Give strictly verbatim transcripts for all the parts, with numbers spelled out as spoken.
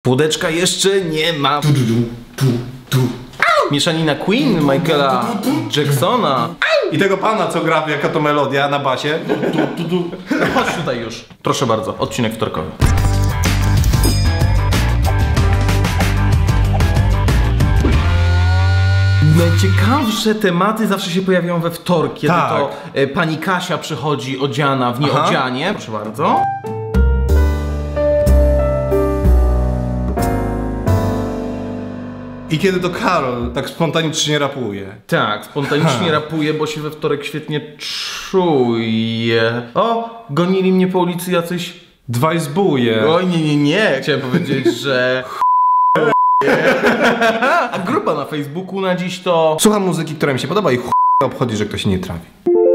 Wódeczka jeszcze nie ma. Mieszanina Queen, Michaela Jacksona i tego pana, co gra, jaka to melodia na basie. Chodź tutaj już. Proszę bardzo, odcinek wtorkowy. Najciekawsze tematy zawsze się pojawiają we wtorek, kiedy tak. to e, pani Kasia przychodzi odziana w nieodzianie. Aha. Proszę bardzo. I kiedy to Karol tak spontanicznie rapuje. Tak, spontanicznie rapuje, bo się we wtorek świetnie czuje. O, gonili mnie po ulicy jacyś... Dwaj zbóje. Oj, nie, nie, nie. Chciałem powiedzieć, że... A grupa na Facebooku na dziś to... Słucham muzyki, która mi się podoba i ch... obchodzi, że ktoś nie trafi.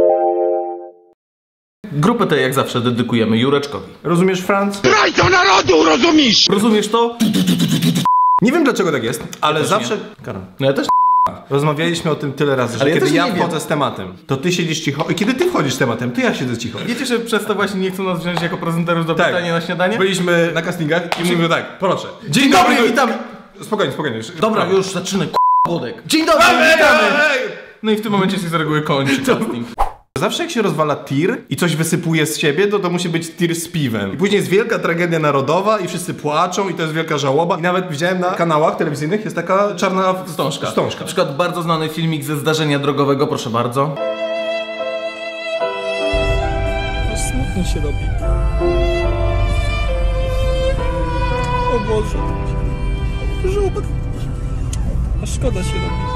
Grupę tę jak zawsze dedykujemy Jureczkowi. Rozumiesz, Franz? Zdrajco narodu, rozumiesz? Rozumiesz to? Nie wiem dlaczego tak jest, ale ja zawsze... Karol. No ja też rozmawialiśmy o tym tyle razy, że ale kiedy ja, ja wchodzę z tematem, to ty siedzisz cicho i kiedy ty wchodzisz z tematem, to ja siedzę cicho. Wiecie, że przez to właśnie nie chcą nas wziąć jako prezenterów do tak. pytania na śniadanie? Byliśmy na castingach i mówimy tak, proszę. Dzień, Dzień dobry, dobry, witamy! Spokojnie, spokojnie. Dobra, już zaczynę, k***a Włodek. Dzień dobry, ej, witamy! Ej, ej. No i w tym momencie się z reguły kończy casting. Zawsze jak się rozwala tir i coś wysypuje z siebie, to to musi być tir z piwem. I później jest wielka tragedia narodowa i wszyscy płaczą i to jest wielka żałoba. I nawet widziałem na kanałach telewizyjnych jest taka czarna wstążka. wstążka. Na przykład bardzo znany filmik ze zdarzenia drogowego, proszę bardzo. Aż smutno się robi. O Boże. Żółbek. Aż szkoda się robi.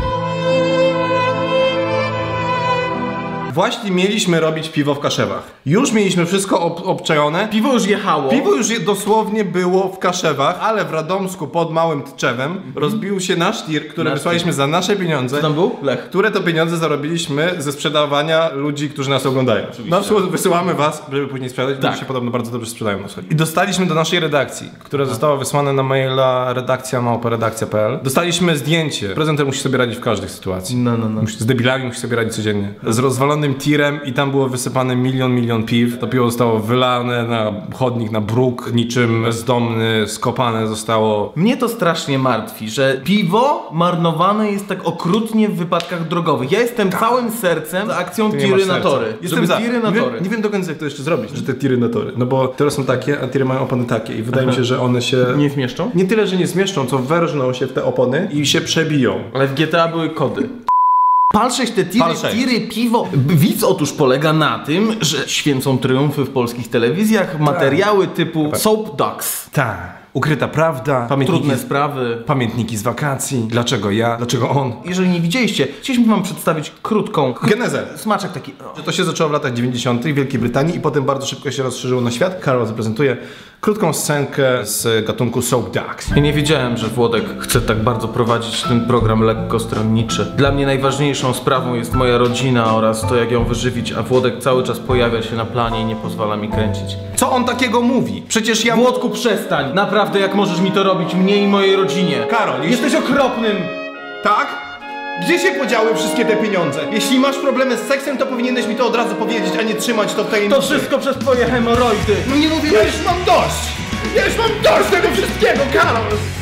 Właśnie mieliśmy robić piwo w Kaszewach. Już mieliśmy wszystko ob obczajone. Piwo już jechało. Piwo już je dosłownie było w Kaszewach, ale w Radomsku pod Małym Tczewem mm -hmm. rozbił się nasz tir, który nasz wysłaliśmy tir. za nasze pieniądze. Co tam był? Lech. Które to pieniądze zarobiliśmy ze sprzedawania ludzi, którzy nas oglądają. Oczywiście. No, wysyłamy was, żeby później sprzedać, tak. bo się podobno bardzo dobrze sprzedają na I dostaliśmy do naszej redakcji, która no. została wysłana na maila redakcja małpa redakcja kropka p l. Dostaliśmy zdjęcie. Prezenter musi sobie radzić w każdej sytuacji. No, no, no. Musi, z debilami musi sobie radzić codziennie. Z rozwalonym tirem i tam było wysypane milion, milion piw. To piwo zostało wylane na chodnik, na bruk, niczym bezdomny, skopane zostało. Mnie to strasznie martwi, że piwo marnowane jest tak okrutnie w wypadkach drogowych. Ja jestem tak. całym sercem za akcją tiry na tory. Jestem za. Tiry na nie, tory. Wiem, nie wiem do końca jak to jeszcze zrobić, że te tiry na tory. No bo teraz są takie, a tiry mają opony takie i wydaje Aha. mi się, że one się... Nie zmieszczą? Nie tyle, że nie zmieszczą, co werżną się w te opony i się przebiją. Ale w G T A były kody. Pal sześć, te tiry, tiry, piwo. Widz otóż polega na tym, że święcą triumfy w polskich telewizjach materiały typu Soap Dogs. Tak. Ukryta prawda, pamiętniki, trudne sprawy, pamiętniki z wakacji, dlaczego ja, dlaczego on. Jeżeli nie widzieliście, chcieliśmy wam przedstawić krótką genezę. Smaczek taki. Że to się zaczęło w latach dziewięćdziesiątych w Wielkiej Brytanii i potem bardzo szybko się rozszerzyło na świat. Karol zaprezentuje krótką scenkę z gatunku Soap Dogs. Ja nie wiedziałem, że Włodek chce tak bardzo prowadzić ten program lekkostronniczy. Dla mnie najważniejszą sprawą jest moja rodzina oraz to, jak ją wyżywić, a Włodek cały czas pojawia się na planie i nie pozwala mi kręcić. Co on takiego mówi? Przecież ja... Włodku, przestań! Naprawdę, jak możesz mi to robić, mnie i mojej rodzinie? Karol, jeśli... jesteś okropnym! Tak? Gdzie się podziały wszystkie te pieniądze? Jeśli masz problemy z seksem, to powinieneś mi to od razu powiedzieć, a nie trzymać to w tajemnicy. To wszystko przez twoje hemoroidy! No nie mówię, ja już mam dość! Ja już mam dość tego wszystkiego, Karol!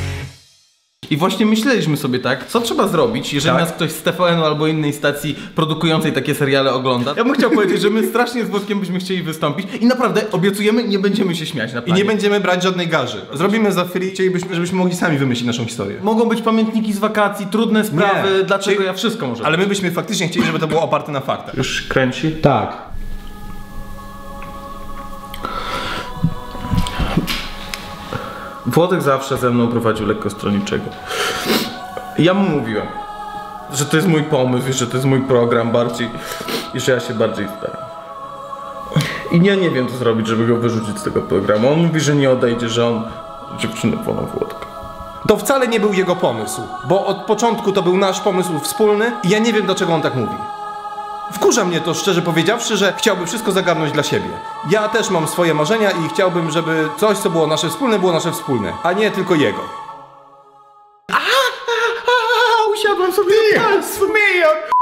I właśnie myśleliśmy sobie tak, co trzeba zrobić, jeżeli tak? nas ktoś z T V N-u albo innej stacji produkującej takie seriale ogląda. Ja bym chciał powiedzieć, że my strasznie z Włodkiem byśmy chcieli wystąpić i naprawdę obiecujemy, nie będziemy się śmiać na planie. I nie będziemy brać żadnej garzy. Zrobimy za free, chcielibyśmy, żebyśmy mogli sami wymyślić naszą historię. Mogą być pamiętniki z wakacji, trudne sprawy, nie. dlaczego Czyli... ja wszystko może. Ale my byśmy faktycznie chcieli, żeby to było oparte na faktach. Już kręci? Tak. Włodek zawsze ze mną prowadził lekkostronniczego. Ja mu mówiłem, że to jest mój pomysł, że to jest mój program bardziej i że ja się bardziej staram. I ja nie wiem, co zrobić, żeby go wyrzucić z tego programu. On mówi, że nie odejdzie, że on dziewczynę wolą Włodka. To wcale nie był jego pomysł, bo od początku to był nasz pomysł wspólny i ja nie wiem, dlaczego on tak mówi. Wkurza mnie to, szczerze powiedziawszy, że chciałby wszystko zagarnąć dla siebie. Ja też mam swoje marzenia i chciałbym, żeby coś, co było nasze wspólne, było nasze wspólne, a nie tylko jego. A, a, a, usiadłem sobie na palcu.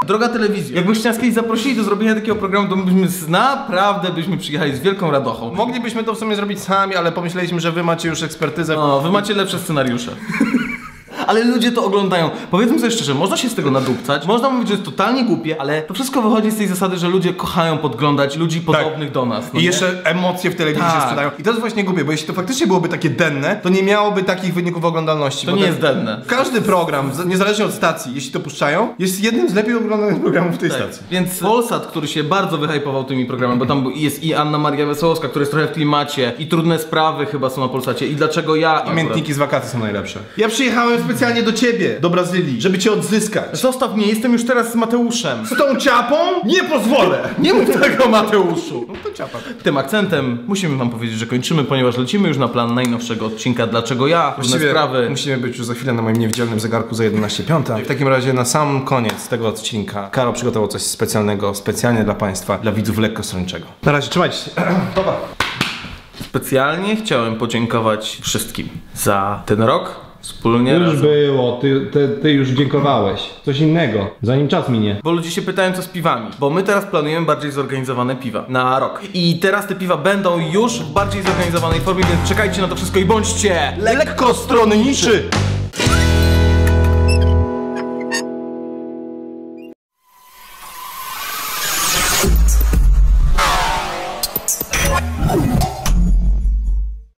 Droga telewizja, jakbyście nas kiedyś zaprosili do zrobienia takiego programu, to byśmy z, naprawdę byśmy przyjechali z wielką radochą. Moglibyśmy to w sumie zrobić sami, ale pomyśleliśmy, że wy macie już ekspertyzę. No, wy macie lepsze scenariusze. Ale ludzie to oglądają. Powiedzmy sobie szczerze, można się z tego nadupcać, można mówić, że jest totalnie głupie, ale to wszystko wychodzi z tej zasady, że ludzie kochają podglądać ludzi podobnych do nas. No I nie? jeszcze emocje w telewizji Tak. się sprzedają. I to jest właśnie głupie, bo jeśli to faktycznie byłoby takie denne, to nie miałoby takich wyników oglądalności. To bo nie ten- jest denne. Każdy program, z- niezależnie od stacji, jeśli to puszczają, jest jednym z lepiej oglądanych programów w tej Tak. stacji. Więc Polsat, który się bardzo wyhypował tymi programami, bo tam był- jest i Anna Maria Wesołowska, która jest trochę w klimacie, i Trudne Sprawy chyba są na Polsacie, i Dlaczego ja Pamiętniki z wakacji są najlepsze. Ja przyjechałem specjalnie do ciebie, do Brazylii, żeby cię odzyskać. Zostaw mnie, jestem już teraz z Mateuszem. Z tą ciapą nie pozwolę! Nie mów tego, Mateuszu! No to ciapa. Tym akcentem musimy wam powiedzieć, że kończymy, ponieważ lecimy już na plan najnowszego odcinka Dlaczego ja? Trudne Sprawy. musimy być już za chwilę na moim niewidzialnym zegarku za jedenaście piąta. W takim razie na sam koniec tego odcinka Karol przygotował coś specjalnego, specjalnie dla państwa, dla widzów lekkostronniczego. Na razie, trzymajcie się. Pa. Specjalnie chciałem podziękować wszystkim za ten rok wspólnie Już razem. było, ty, ty, ty już dziękowałeś. Coś innego, zanim czas minie. Bo ludzie się pytają, co z piwami, bo my teraz planujemy bardziej zorganizowane piwa na rok. I teraz te piwa będą już w bardziej zorganizowanej formie, więc czekajcie na to wszystko i bądźcie Lekkostronniczy!